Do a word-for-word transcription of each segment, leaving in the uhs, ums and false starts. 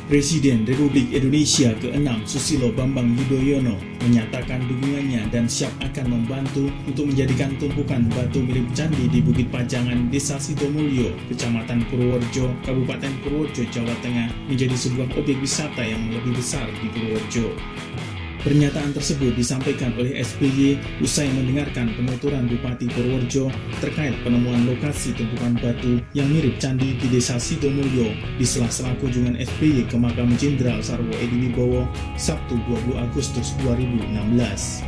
Presiden Republik Indonesia keenam Susilo Bambang Yudhoyono menyatakan dukungannya dan siap akan membantu untuk menjadikan tumpukan batu mirip candi di Bukit Pajangan, Desa Sidomulyo, Kecamatan Purworejo, Kabupaten Purworejo, Jawa Tengah menjadi sebuah objek wisata yang lebih besar di Purworejo. Pernyataan tersebut disampaikan oleh S B Y usai mendengarkan penuturan Bupati Purworejo terkait penemuan lokasi tumpukan batu yang mirip candi di Desa Sidomulyo di sela-sela kunjungan S B Y ke makam Jenderal Sarwo Edi Wibowo Sabtu dua puluh Agustus dua ribu enam belas.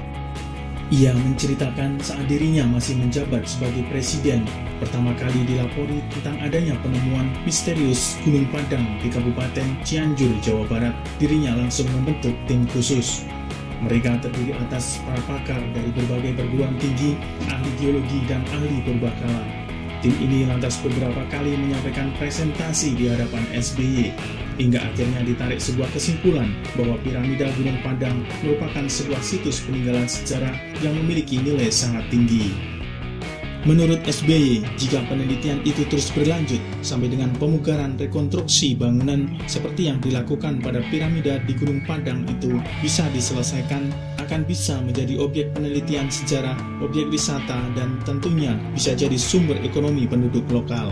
Ia menceritakan saat dirinya masih menjabat sebagai presiden, pertama kali dilapori tentang adanya penemuan misterius Gunung Padang di Kabupaten Cianjur, Jawa Barat. Dirinya langsung membentuk tim khusus. Mereka terdiri atas para pakar dari berbagai perguruan tinggi, ahli geologi, dan ahli purbakala. Tim ini lantas beberapa kali menyampaikan presentasi di hadapan S B Y, hingga akhirnya ditarik sebuah kesimpulan bahwa piramida Gunung Padang merupakan sebuah situs peninggalan sejarah yang memiliki nilai sangat tinggi. Menurut S B Y, jika penelitian itu terus berlanjut sampai dengan pemugaran rekonstruksi bangunan seperti yang dilakukan pada piramida di Gunung Padang itu bisa diselesaikan, akan bisa menjadi objek penelitian sejarah, objek wisata, dan tentunya bisa jadi sumber ekonomi penduduk lokal.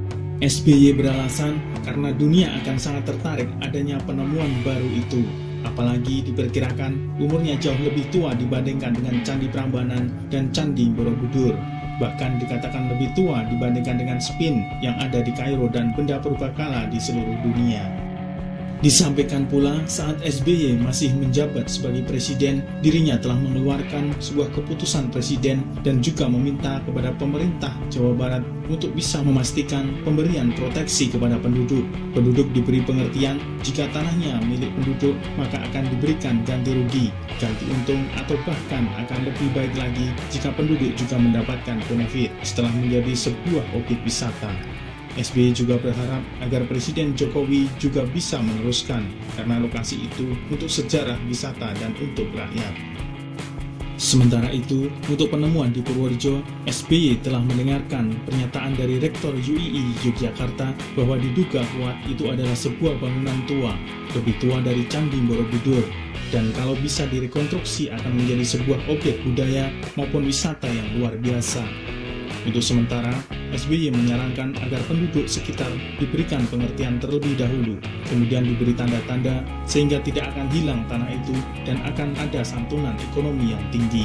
S B Y beralasan karena dunia akan sangat tertarik adanya penemuan baru itu, apalagi diperkirakan umurnya jauh lebih tua dibandingkan dengan Candi Prambanan dan Candi Borobudur. Bahkan dikatakan lebih tua dibandingkan dengan Sphinx yang ada di Kairo dan benda purbakala di seluruh dunia. Disampaikan pula saat S B Y masih menjabat sebagai presiden, dirinya telah mengeluarkan sebuah keputusan presiden dan juga meminta kepada pemerintah Jawa Barat untuk bisa memastikan pemberian proteksi kepada penduduk. Penduduk diberi pengertian jika tanahnya milik penduduk maka akan diberikan ganti rugi, ganti untung, atau bahkan akan lebih baik lagi jika penduduk juga mendapatkan benefit setelah menjadi sebuah objek wisata. S B Y juga berharap agar Presiden Jokowi juga bisa meneruskan karena lokasi itu untuk sejarah wisata dan untuk rakyat. Sementara itu, untuk penemuan di Purworejo, S B Y telah mendengarkan pernyataan dari Rektor U I I Yogyakarta bahwa diduga kuat itu adalah sebuah bangunan tua, lebih tua dari Candi Borobudur, dan kalau bisa direkonstruksi akan menjadi sebuah objek budaya maupun wisata yang luar biasa. Untuk sementara, S B Y menyarankan agar penduduk sekitar diberikan pengertian terlebih dahulu, kemudian diberi tanda-tanda sehingga tidak akan hilang tanah itu dan akan ada santunan ekonomi yang tinggi.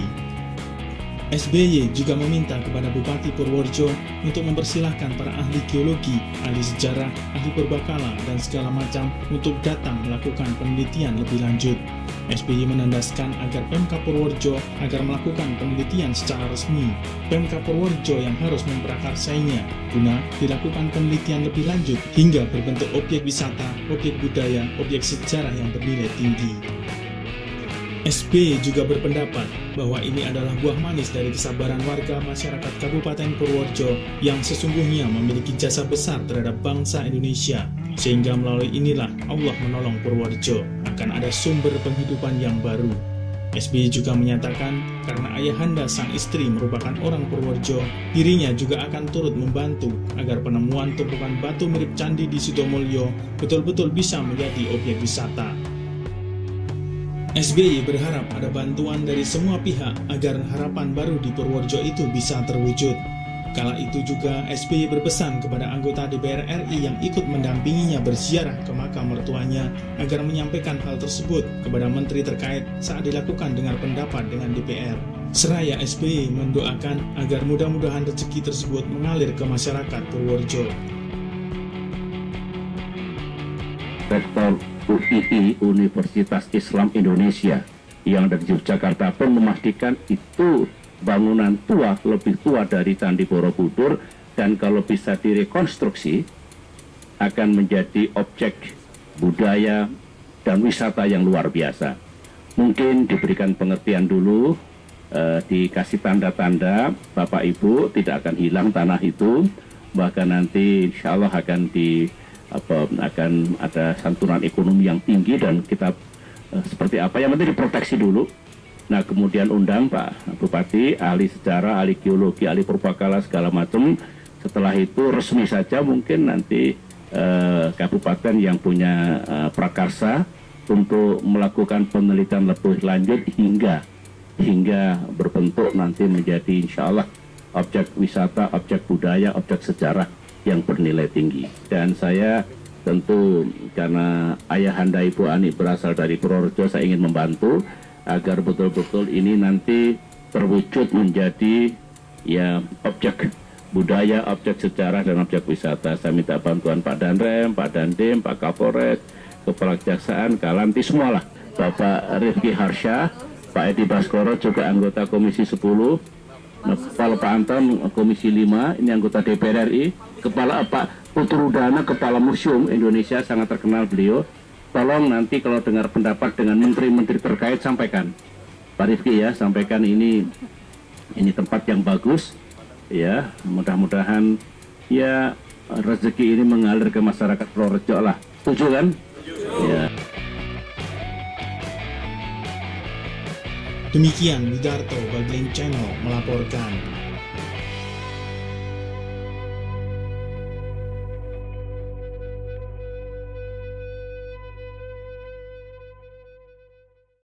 S B Y juga meminta kepada Bupati Purworejo untuk mempersilahkan para ahli geologi, ahli sejarah, ahli purbakala, dan segala macam untuk datang melakukan penelitian lebih lanjut. S B Y menandaskan agar Pemkab Purworejo agar melakukan penelitian secara resmi. Pemkab Purworejo yang harus memprakarsainya guna dilakukan penelitian lebih lanjut hingga berbentuk objek wisata, objek budaya, objek sejarah yang bernilai tinggi. S B Y juga berpendapat bahwa ini adalah buah manis dari kesabaran warga masyarakat Kabupaten Purworejo yang sesungguhnya memiliki jasa besar terhadap bangsa Indonesia, sehingga melalui inilah Allah menolong Purworejo akan ada sumber penghidupan yang baru. S B Y juga menyatakan karena ayahanda sang istri merupakan orang Purworejo, dirinya juga akan turut membantu agar penemuan tumpukan batu mirip candi di Sidomulyo betul-betul bisa menjadi objek wisata. S B Y berharap ada bantuan dari semua pihak agar harapan baru di Purworejo itu bisa terwujud. Kala itu juga S B Y berpesan kepada anggota D P R R I yang ikut mendampinginya berziarah ke makam mertuanya agar menyampaikan hal tersebut kepada menteri terkait saat dilakukan dengar pendapat dengan D P R. Seraya S B Y mendoakan agar mudah-mudahan rezeki tersebut mengalir ke masyarakat Purworejo. Rektor U I I Universitas Islam Indonesia yang dari Yogyakarta pun memastikan itu bangunan tua, lebih tua dari Candi Borobudur, dan kalau bisa direkonstruksi akan menjadi objek budaya dan wisata yang luar biasa. Mungkin diberikan pengertian dulu, eh, dikasih tanda-tanda Bapak Ibu tidak akan hilang tanah itu, bahkan nanti insya Allah akan di apa akan ada santunan ekonomi yang tinggi dan kita uh, seperti apa yang nanti diproteksi dulu. Nah kemudian undang Pak Bupati, ahli sejarah, ahli geologi, ahli purbakala segala macam. Setelah itu resmi saja mungkin nanti eh, kabupaten yang punya eh, prakarsa untuk melakukan penelitian lebih lanjut hingga hingga berbentuk nanti menjadi insya Allah objek wisata, objek budaya, objek sejarah yang bernilai tinggi. Dan saya tentu karena ayahanda Ibu Ani berasal dari Purworejo, saya ingin membantu agar betul-betul ini nanti terwujud menjadi ya objek budaya, objek sejarah dan objek wisata. Saya minta bantuan Pak Danrem, Pak Dandim, Pak Kapolres, Kepala Kejaksaan, Kalanti, semualah. Bapak Rifki Harsha, Pak Edi Baskoro juga anggota Komisi sepuluh, Kepala Pak Anton Komisi lima, ini anggota D P R R I, Kepala Pak Putrudana, Kepala Museum Indonesia, sangat terkenal beliau. Tolong nanti kalau dengar pendapat dengan menteri-menteri terkait sampaikan. Pak Rifki ya, sampaikan ini ini tempat yang bagus. Ya, mudah-mudahan ya rezeki ini mengalir ke masyarakat Purworejo lah. Setuju kan? Ya. Demikian Widarto Bagling Channel melaporkan.